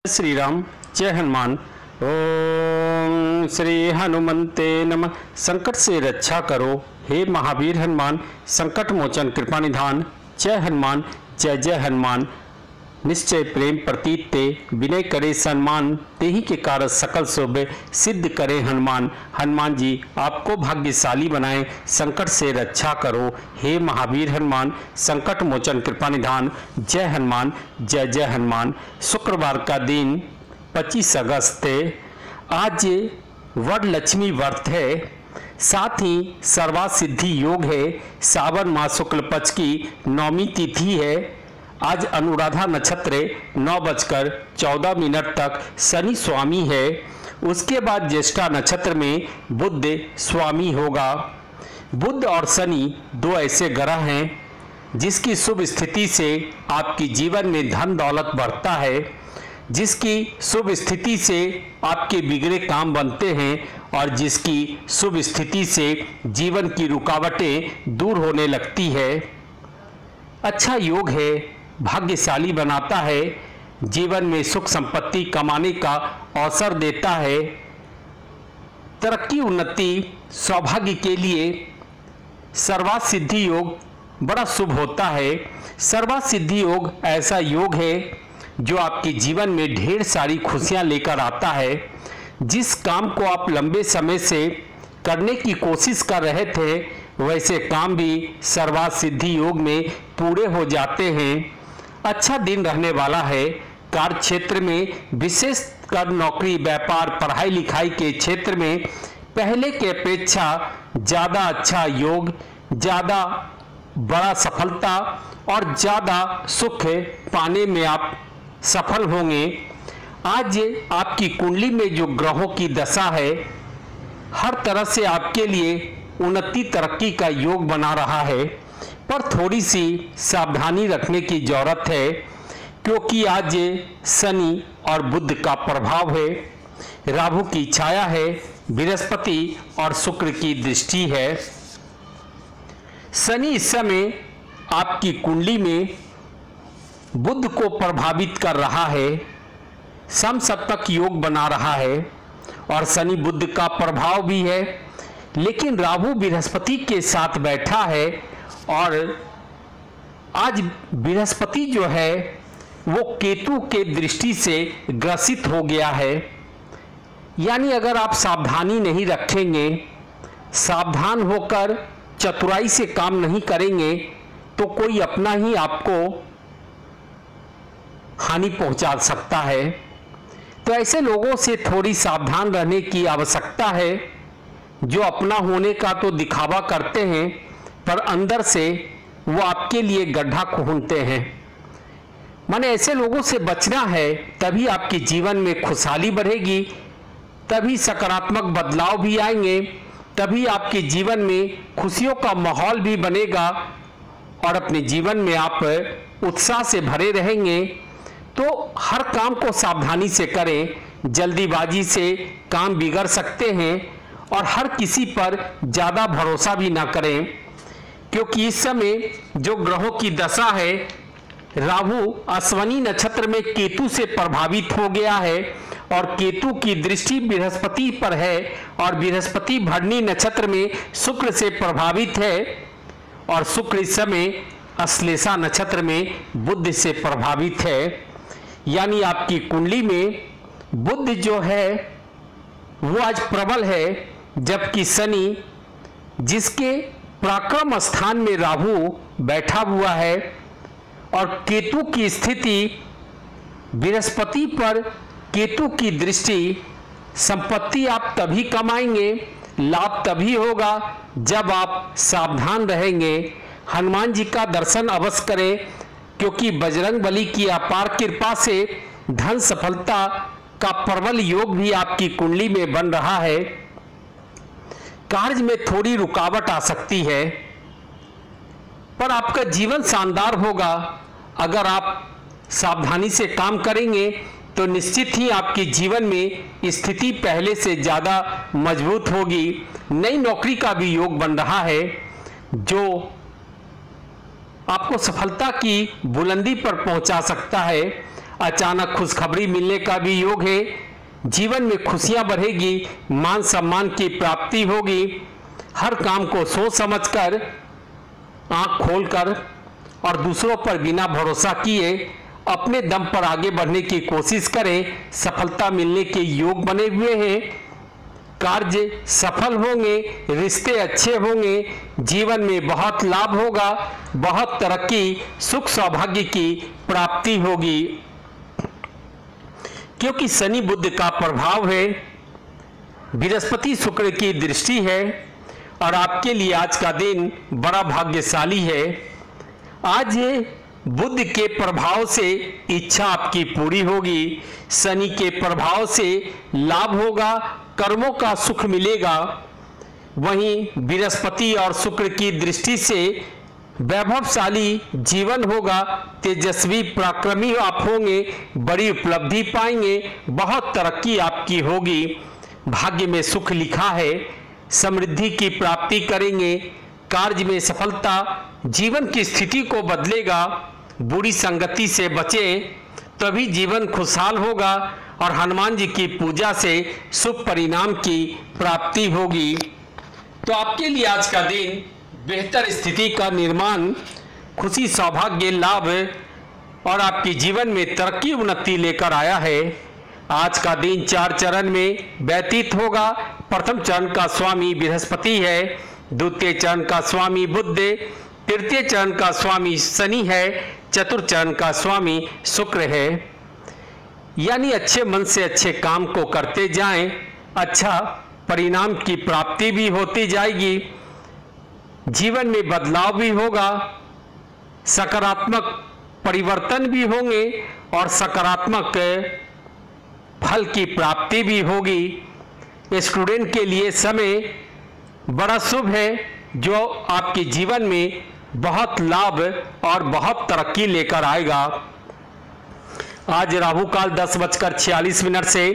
श्री राम। जय हनुमान। ओम श्री हनुमंते नमः। संकट से रक्षा करो हे महावीर हनुमान, संकट मोचन कृपा निधान। जय हनुमान। जय जय हनुमान। निश्चय प्रेम प्रतीत ते, विनय करे सम्मान। तेहि के कारज सकल शुभ, सिद्ध करे हनुमान। हनुमान जी आपको भाग्यशाली बनाए, संकट से रक्षा करो हे महावीर हनुमान, संकट मोचन कृपा निधान। जय हनुमान। जय जय हनुमान। शुक्रवार का दिन 25 अगस्त है। आज वरलक्ष्मी व्रत है, साथ ही सर्वा सिद्धि योग है। सावन मास शुक्ल पक्ष की नौमी तिथि है। आज अनुराधा नक्षत्र 9:14 तक शनि स्वामी है। उसके बाद ज्येष्ठा नक्षत्र में बुध स्वामी होगा। बुध और शनि दो ऐसे ग्रह हैं जिसकी शुभ स्थिति से आपके जीवन में धन दौलत बढ़ता है, जिसकी शुभ स्थिति से आपके बिगड़े काम बनते हैं और जिसकी शुभ स्थिति से जीवन की रुकावटें दूर होने लगती है। अच्छा योग है, भाग्यशाली बनाता है, जीवन में सुख संपत्ति कमाने का अवसर देता है। तरक्की उन्नति सौभाग्य के लिए सर्वार्थ सिद्धि योग बड़ा शुभ होता है। सर्वार्थ सिद्धि योग ऐसा योग है जो आपके जीवन में ढेर सारी खुशियां लेकर आता है। जिस काम को आप लंबे समय से करने की कोशिश कर रहे थे, वैसे काम भी सर्वार्थ सिद्धि योग में पूरे हो जाते हैं। अच्छा दिन रहने वाला है। कार्य क्षेत्र में विशेषकर नौकरी व्यापार पढ़ाई लिखाई के क्षेत्र में पहले के अपेक्षा ज़्यादा अच्छा योग, ज़्यादा बड़ा सफलता और ज़्यादा सुख पाने में आप सफल होंगे। आज आपकी कुंडली में जो ग्रहों की दशा है, हर तरह से आपके लिए उन्नति तरक्की का योग बना रहा है, पर थोड़ी सी सावधानी रखने की जरूरत है, क्योंकि आज शनि और बुध का प्रभाव है, राहु की छाया है, बृहस्पति और शुक्र की दृष्टि है। शनि इस समय आपकी कुंडली में बुध को प्रभावित कर रहा है, समसप्तक योग बना रहा है और शनि बुध का प्रभाव भी है, लेकिन राहु बृहस्पति के साथ बैठा है और आज बृहस्पति जो है वो केतु के दृष्टि से ग्रसित हो गया है। यानी अगर आप सावधानी नहीं रखेंगे, सावधान होकर चतुराई से काम नहीं करेंगे, तो कोई अपना ही आपको हानि पहुंचा सकता है। तो ऐसे लोगों से थोड़ी सावधान रहने की आवश्यकता है, जो अपना होने का तो दिखावा करते हैं पर अंदर से वो आपके लिए गड्ढा खोदते हैं। माने ऐसे लोगों से बचना है, तभी आपके जीवन में खुशहाली बढ़ेगी, तभी सकारात्मक बदलाव भी आएंगे, तभी आपके जीवन में खुशियों का माहौल भी बनेगा और अपने जीवन में आप उत्साह से भरे रहेंगे। तो हर काम को सावधानी से करें, जल्दीबाजी से काम बिगड़ सकते हैं और हर किसी पर ज़्यादा भरोसा भी ना करें, क्योंकि इस समय जो ग्रहों की दशा है, राहु अश्वनी नक्षत्र में केतु से प्रभावित हो गया है और केतु की दृष्टि बृहस्पति पर है और बृहस्पति भरणी नक्षत्र में शुक्र से प्रभावित है और शुक्र इस समय अश्लेषा नक्षत्र में बुध से प्रभावित है। यानी आपकी कुंडली में बुध जो है वो आज प्रबल है, जबकि शनि जिसके पराक्रम स्थान में राहु बैठा हुआ है और केतु की स्थिति बृहस्पति पर, केतु की दृष्टि, संपत्ति आप तभी कमाएंगे, लाभ तभी होगा जब आप सावधान रहेंगे। हनुमान जी का दर्शन अवश्य करें, क्योंकि बजरंगबली की अपार कृपा से धन सफलता का प्रबल योग भी आपकी कुंडली में बन रहा है। कार्य में थोड़ी रुकावट आ सकती है, पर आपका जीवन शानदार होगा। अगर आप सावधानी से काम करेंगे तो निश्चित ही आपके जीवन में स्थिति पहले से ज़्यादा मजबूत होगी। नई नौकरी का भी योग बन रहा है, जो आपको सफलता की बुलंदी पर पहुंचा सकता है। अचानक खुशखबरी मिलने का भी योग है। जीवन में खुशियां बढ़ेगी, मान सम्मान की प्राप्ति होगी। हर काम को सोच समझकर, आंख खोलकर और दूसरों पर बिना भरोसा किए अपने दम पर आगे बढ़ने की कोशिश करें। सफलता मिलने के योग बने हुए हैं। कार्य सफल होंगे, रिश्ते अच्छे होंगे, जीवन में बहुत लाभ होगा, बहुत तरक्की, सुख सौभाग्य की प्राप्ति होगी। क्योंकि शनि बुध का प्रभाव है, बृहस्पति शुक्र की दृष्टि है और आपके लिए आज का दिन बड़ा भाग्यशाली है। आज बुध के प्रभाव से इच्छा आपकी पूरी होगी, शनि के प्रभाव से लाभ होगा, कर्मों का सुख मिलेगा। वहीं बृहस्पति और शुक्र की दृष्टि से वैभवशाली जीवन होगा, तेजस्वी पराक्रमी आप होंगे, बड़ी उपलब्धि पाएंगे, बहुत तरक्की आपकी होगी। भाग्य में सुख लिखा है, समृद्धि की प्राप्ति करेंगे, कार्य में सफलता जीवन की स्थिति को बदलेगा। बुरी संगति से बचें, तभी जीवन खुशहाल होगा और हनुमान जी की पूजा से शुभ परिणाम की प्राप्ति होगी। तो आपके लिए आज का दिन बेहतर स्थिति का निर्माण, खुशी, सौभाग्य, लाभ और आपके जीवन में तरक्की उन्नति लेकर आया है। आज का दिन 4 चरण में व्यतीत होगा। प्रथम चरण का स्वामी बृहस्पति है, द्वितीय चरण का स्वामी बुध, तृतीय चरण का स्वामी शनि है, चतुर्थ चरण का स्वामी शुक्र है। यानी अच्छे मन से अच्छे काम को करते जाएं, अच्छा परिणाम की प्राप्ति भी होती जाएगी, जीवन में बदलाव भी होगा, सकारात्मक परिवर्तन भी होंगे और सकारात्मक फल की प्राप्ति भी होगी। स्टूडेंट के लिए समय बड़ा शुभ है, जो आपके जीवन में बहुत लाभ और बहुत तरक्की लेकर आएगा। आज राहु काल 10:46 से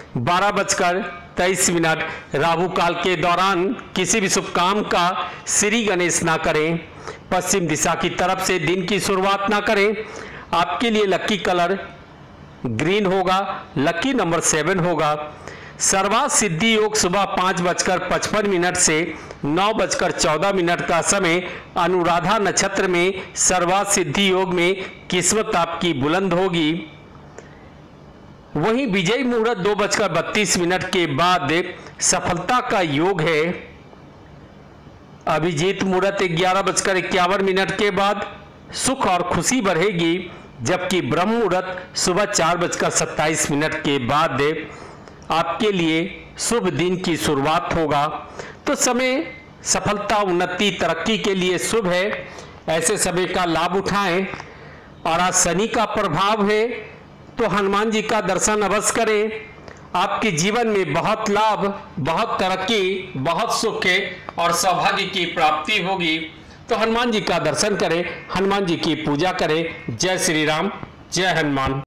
12:23। राहु काल के दौरान किसी भी शुभ काम का श्री गणेश ना करें, पश्चिम दिशा की तरफ से दिन की शुरुआत ना करें। आपके लिए लकी कलर ग्रीन होगा, लकी नंबर 7 होगा। सर्वार्थ सिद्धि योग सुबह 5:55 से 9:14 का समय। अनुराधा नक्षत्र में सर्वार्थ सिद्धि योग में किस्मत आपकी बुलंद होगी। वहीं विजय मुहूर्त 2:32 के बाद सफलता का योग है। अभिजीत मुहूर्त 11:51 के बाद सुख और खुशी बढ़ेगी, जबकि ब्रह्म मुहूर्त सुबह 4:27 के बाद आपके लिए शुभ दिन की शुरुआत होगा। तो समय सफलता, उन्नति, तरक्की के लिए शुभ है। ऐसे समय का लाभ उठाएं। और आज शनि का प्रभाव है, तो हनुमान जी का दर्शन अवश्य करें। आपके जीवन में बहुत लाभ, बहुत तरक्की, बहुत सुख और सौभाग्य की प्राप्ति होगी। तो हनुमान जी का दर्शन करें, हनुमान जी की पूजा करें। जय श्री राम, जय हनुमान।